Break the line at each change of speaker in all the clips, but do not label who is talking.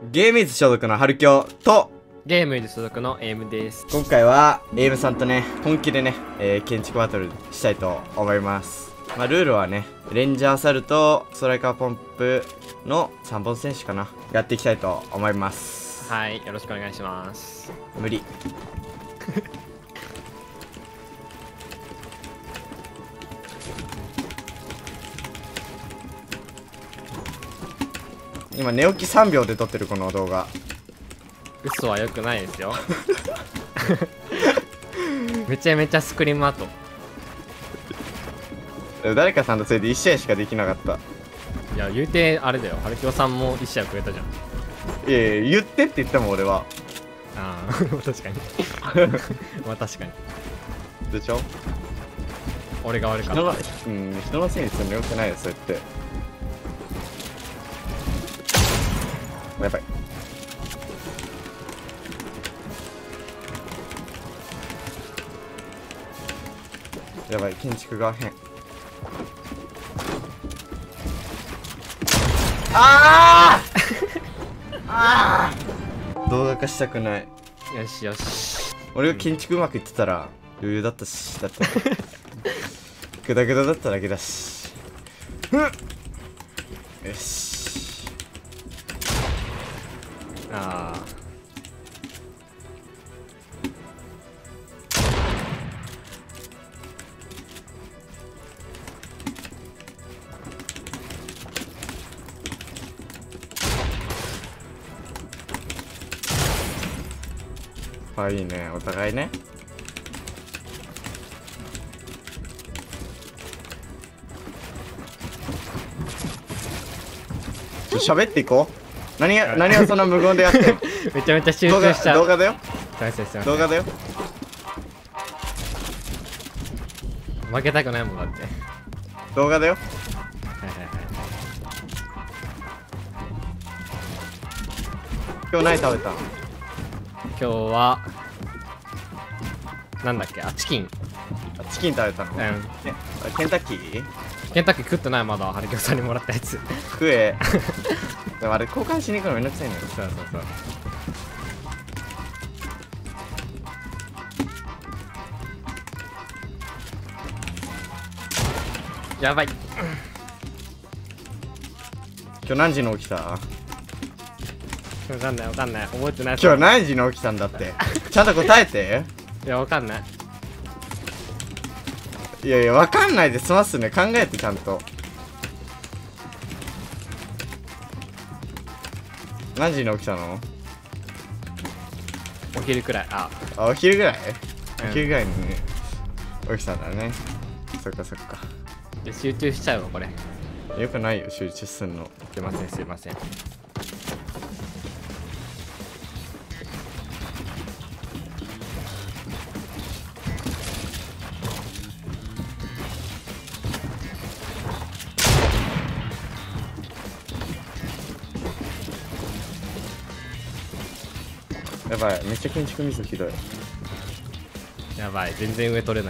ゲームイズ所属の春京と
ゲームイズ所属のエイムです。
今回はエイムさんとね本気でね、建築バトルしたいと思います。ルールはねレンジャーアサルトストライカーポンプの3本選手かなやっていきたいと思います。
はい、よろしくお願いします。
無理今寝起き3秒で撮ってるこの動画。
嘘は良くないですよめちゃめちゃスクリームアート。
誰かさんとそれで1試合しかできなかった。
いや言うてあれだよ、春京さんも1試合くれたじゃん。
いやいや言ってって言ったもん俺は。
ああ確かにまあ確かに
でしょ。
俺が悪かった。
人のせいにするのよくないよそうやって。やばい。やばい、建築が変。ああ動画化したくない。
よしよし。
俺が建築うまくいってたら余裕だったし、だってグダグダだっただけだし。よし。
ああ
あ、いいね、お互いね。喋っていこう。何をそんな無言でやってんの
めちゃめちゃ集中しちゃう。
動画だよ。
動
画だよ。
負けたくないもんだって。
動画だよ。
はいはいはい。
今日何食べたの？
今日はなんだっけ、チキン。
チキン食べたの？ケンタッキー？
ケンタッキー食ってない。まだ春京さんにもらったやつ
食えでもあれ交換しに行くのめんどくさいのよ。
そうそうそう。やばい
今日何時に起きた？
わかんない覚えてない。
今日何時に起きたんだってちゃんと答えて。
いやわかんない。
いやいやわかんないで済ますね。考えてちゃんと。何時に起きたの？
お昼くらい。
お昼ぐらい？お昼ぐらいに起きたんだね。そっかそっか。
で集中しちゃうわこれ。
よくないよ集中すんの。
すいませんすいません。
やばい、めっちゃ建築ミスひどい。
やばい、全然上取れない。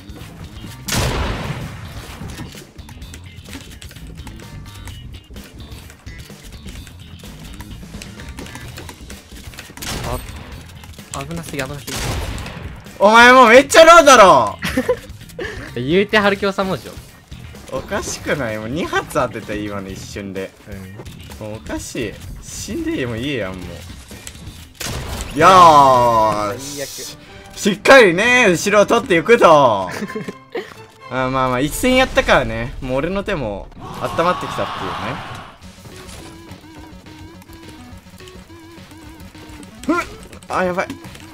危なすぎ。
お前もうめっちゃローだろ
言うて春京さんもでしょ。
おかしくない？もう2発当てた今の一瞬で。もうおかしい。死んでもいいやんもう。よーし、しっかりね後ろを取っていくとまあ一戦やったからね、もう俺の手も温まってきたっていうね。やばい。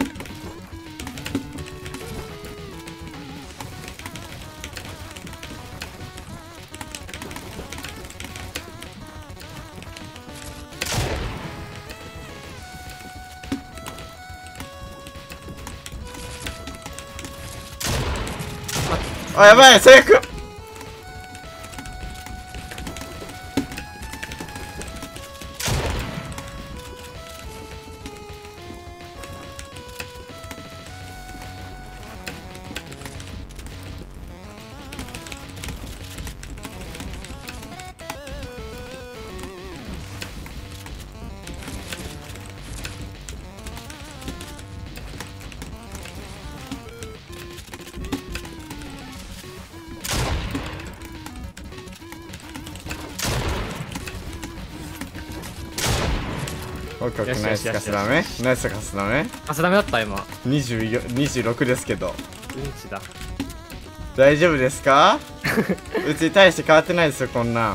やばい最悪。 オッケーオッケー、ナイスカ
よしよしよし
スダメ、ナイスカスダメ。
あ、ダメだった今。
26ですけど
うんちだ。
大丈夫ですか？うち大して変わってないですよこんなん。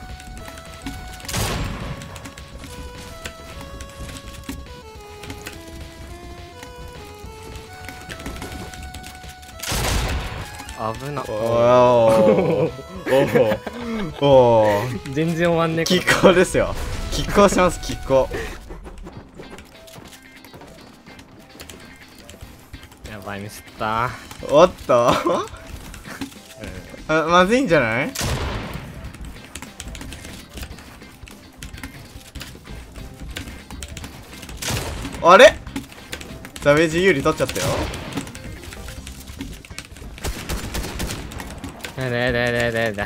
危な。
おおおお
全然終わんねえ。
拮抗ですよ。拮抗します、拮抗。
やばい、ミスった。
おっとあ、まずいんじゃない？あれ？ダメージ有利取っちゃったよ。
だ。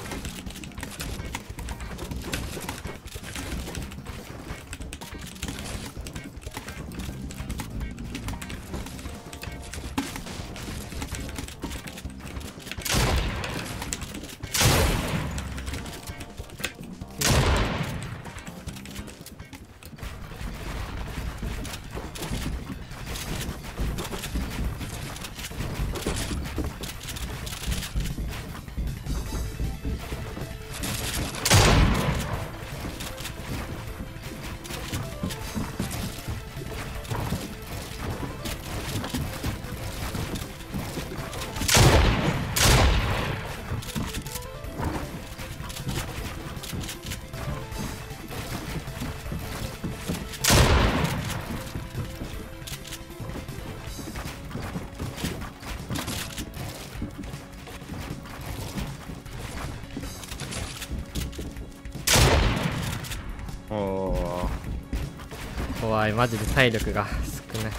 おお
怖い、マジで体力が少ない。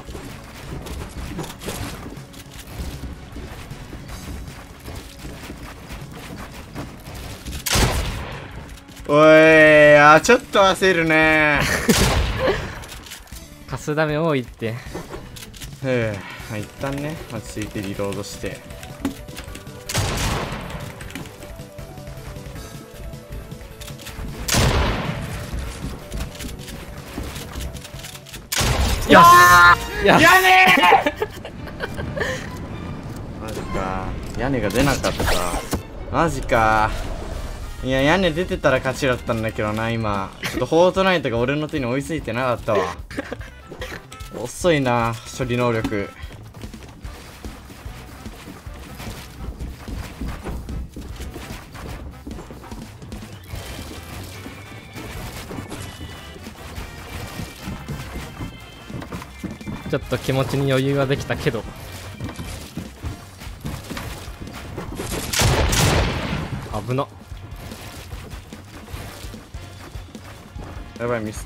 おい、あ、ちょっと焦るね。
カスダメ多いって。
一旦ね、落ち着いてリロードして。
よし。や
ねマジか。屋根が出なかったか。マジか。いや、屋根出てたら勝ちだったんだけどな、今。ちょっとフォートナイトが俺の手に追いついてなかったわ。遅いな、処理能力。
ちょっと気持ちに余裕ができたけど。危な。
やばい、ミスった。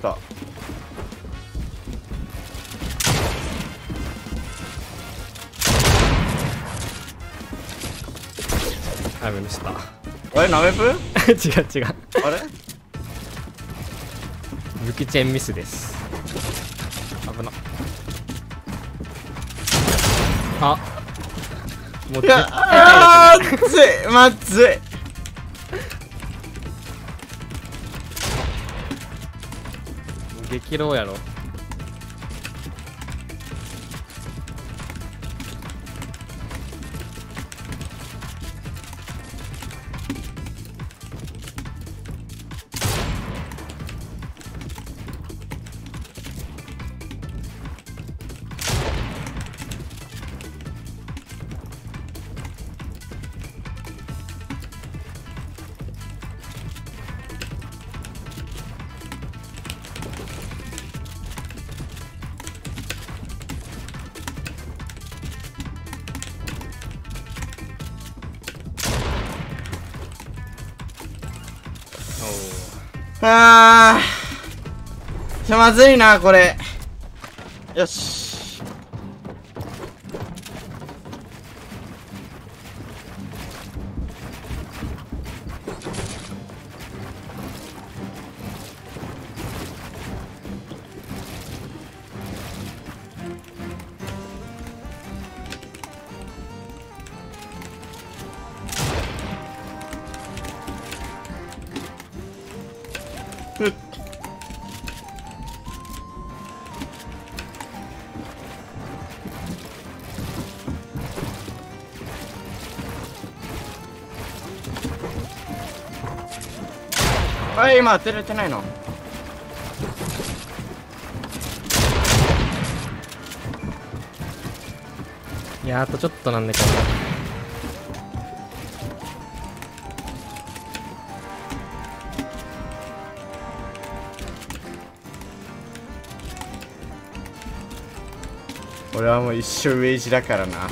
あ、ミスった。
あれ、ナメプ
違う違う。
あれ
武器チェーンミスです。危な。あ、もう
いや、あー、つい、まずい。
激ローやろ。
あー、まずいな、これ。よし。 おい、今当てれてないの。
いや、あとちょっとなんだけど。
俺はもう一生ウェイジだからな。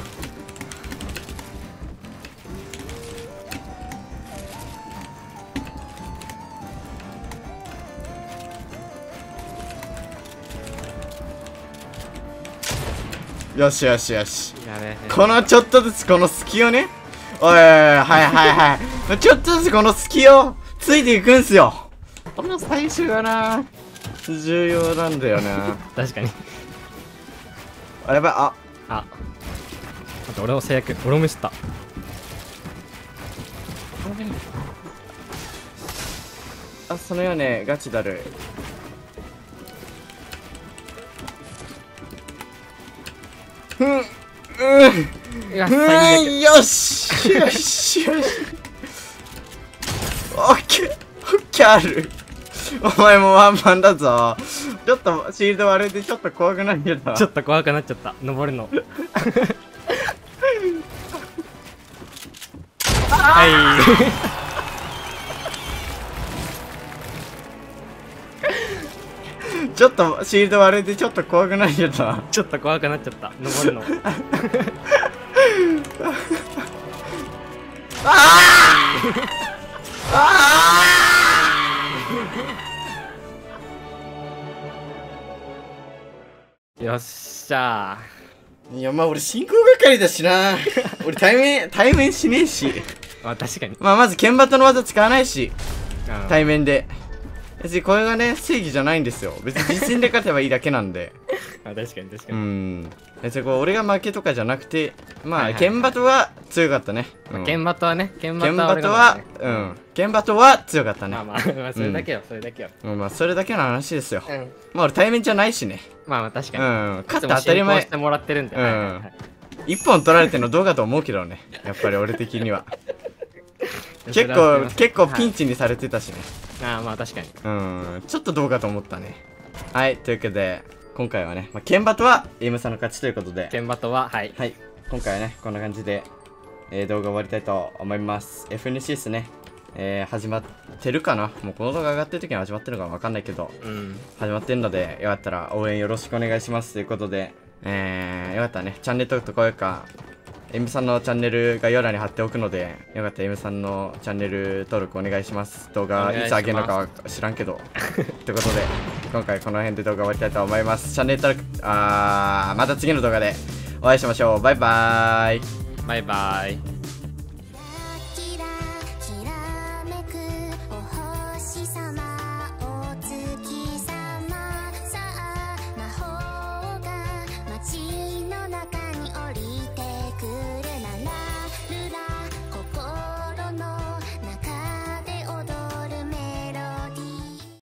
よしよしよし。
やべえ。
このちょっとずつこの隙をね。おい、はいはいはい。ちょっとずつこの隙をついていくんすよ。この最初がな、重要なんだよな。
確かに。
あ、やばい、あ。
あと俺の制約、俺もミスった。
あ、そのよね、ガチだる。
いや、最悪。
よしよしよし。オッケーオッケーある。お前もワンマンだぞ。ちょっとシールド割れてちょっと怖くなるけど。
ちょっと怖くなっちゃった。登るの。はい。
ちょっとシールド割れてちょっと怖くなるけど。
ちょっと怖くなっちゃった。登るの。よっしゃ
いや、まあ俺進行係だしな。俺対面しねえし。
ー。まあ確かに。
まあまず剣バトの技使わないし、
うん
対面で。別にこれがね、正義じゃないんですよ。別に実戦で勝てばいいだけなんで。
あ、確かに確か
う
に。
ん。別にこう俺が負けとかじゃなくて、まあ、
はいはい
剣バトは強かったね。
剣バトはね、剣バ
剣
トは
バトは
俺の方がね、
剣バトは強かったね
まあ。まあ、まあそれだけよ、それだけよ。
まあ、それだけの話ですよ。
うん。
まあ俺対面じゃないしね。
まあまあ確かに。
うん。勝って当たり前
いつも進行し。てもらってるんで。
うん
はいはいはい
一本取られてんのどうかと思うけどね。やっぱり俺的には。結
それはすいません
結構ピンチにされてたしね。
ああ、まあ確かに。
ちょっとどうかと思ったね。はい、というわけで、今回はね、剣バトはエイムさんの勝ちということで、
剣バトは、はい。
はい、今回はね、こんな感じで、動画終わりたいと思います。FNC ですね。始まってるかな、もうこの動画上がってる時には始まってるのかわかんないけど、
うん。
始まってるので、よかったら応援よろしくお願いしますということで、よかったらね、チャンネル登録と高評価、エムさんのチャンネル概要欄に貼っておくので、よかったらエムさんのチャンネル登録お願いします。動画いつ上げるのかは知らんけど。ということで、今回この辺で動画終わりたいと思います。チャンネル登録、また次の動画でお会いしましょう。バイバーイ。
バイバイ。